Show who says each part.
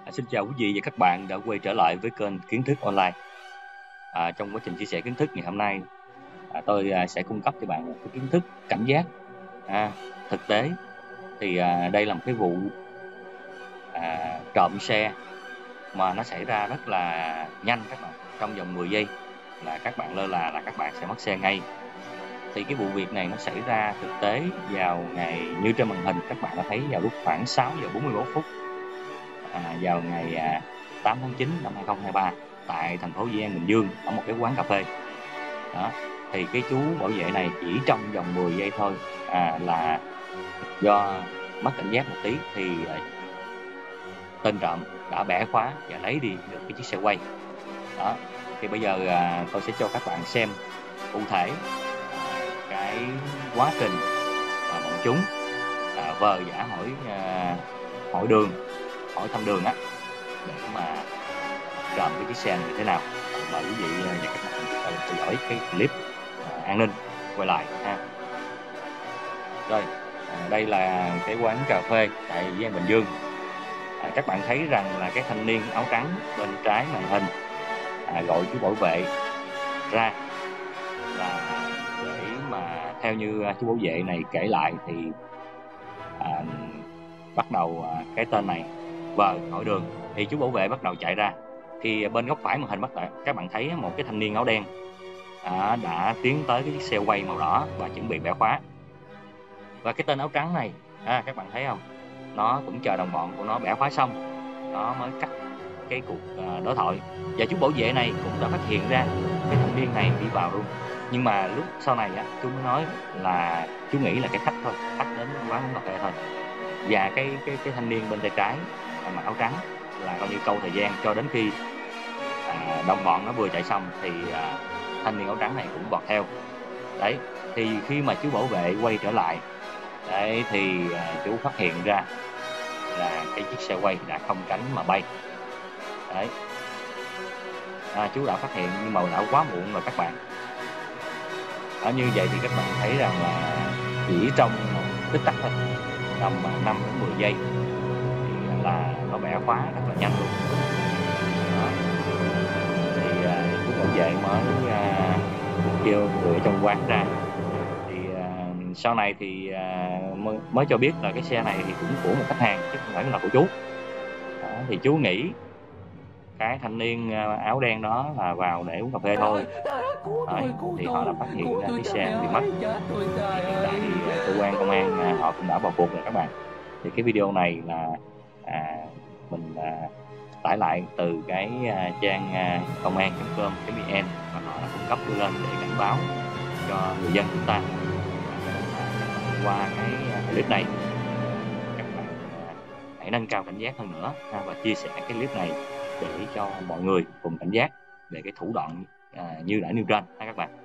Speaker 1: Xin chào quý vị và các bạn đã quay trở lại với kênh Kiến thức online. Trong quá trình chia sẻ kiến thức ngày hôm nay, tôi sẽ cung cấp cho bạn một cái kiến thức cảnh giác thực tế. Thì đây là một cái vụ trộm xe mà nó xảy ra rất là nhanh các bạn. Trong vòng 10 giây là các bạn lơ là các bạn sẽ mất xe ngay. Thì cái vụ việc này nó xảy ra thực tế vào ngày như trên màn hình các bạn đã thấy vào lúc khoảng 6 giờ 41 phút vào ngày 8 tháng 9 năm 2023 tại thành phố Dĩ An, Bình Dương, ở một cái quán cà phê. Đó. Thì cái chú bảo vệ này chỉ trong vòng 10 giây thôi là do mất cảnh giác một tí thì tên trộm đã bẻ khóa và lấy đi được cái chiếc xe quay. Đó. Thì bây giờ tôi sẽ cho các bạn xem cụ thể cái quá trình mà bọn chúng vờ giả hỏi đường, hỏi thăm đường để mà trộm cái chiếc xe này như thế nào. Mời quý vị và các bạn theo dõi cái clip an ninh quay lại ha. Rồi, đây là cái quán cà phê tại Dĩ An, Bình Dương. Các bạn thấy rằng là cái thanh niên áo trắng bên trái màn hình gọi chú bảo vệ ra là để mà theo như chú bảo vệ này kể lại thì bắt đầu cái tên này vờ hỏi đường thì chú bảo vệ bắt đầu chạy ra. Thì bên góc phải màn hình các bạn thấy một cái thanh niên áo đen đã tiến tới cái chiếc xe quay màu đỏ và chuẩn bị bẻ khóa. Và cái tên áo trắng này các bạn thấy không, nó cũng chờ đồng bọn của nó bẻ khóa xong nó mới cắt cái cuộc đối thoại. Và chú bảo vệ này cũng đã phát hiện ra cái thanh niên này đi vào luôn. Nhưng mà lúc sau này chú mới nói là chú nghĩ là cái khách thôi, khách đến quán cà phê thôi. Và cái thanh niên bên tay trái mặc áo trắng là coi như câu thời gian cho đến khi đồng bọn nó vừa chạy xong thì thanh niên áo trắng này cũng bọt theo. Đấy, thì khi mà chú bảo vệ quay trở lại đấy thì chú phát hiện ra là cái chiếc xe quay đã không cánh mà bay. Đấy, chú đã phát hiện nhưng mà đã quá muộn rồi các bạn. Như vậy thì các bạn thấy rằng là chỉ trong một tích tắc thôi, tầm 5 đến 10 giây thì là nó bẻ khóa rất là nhanh luôn. Đó. Thì chú bảo vệ mới kêu người ở trong quán ra. Thì sau này thì mới cho biết là cái xe này thì cũng của một khách hàng chứ không phải là của chú. Đó, thì chú nghĩ cái thanh niên áo đen đó là vào để uống cà phê thôi. Đấy, thì họ đã phát hiện ra chiếc xe bị mất. Thì hiện tại thì cơ quan công an họ cũng đã vào cuộc rồi các bạn. Thì cái video này là mình tải lại từ cái trang công an.com.vn và họ đã cung cấp đưa lên để cảnh báo cho người dân chúng ta. Qua cái clip này các bạn hãy nâng cao cảnh giác hơn nữa và chia sẻ cái clip này để cho mọi người cùng cảnh giác về cái thủ đoạn như đã nêu trên các bạn.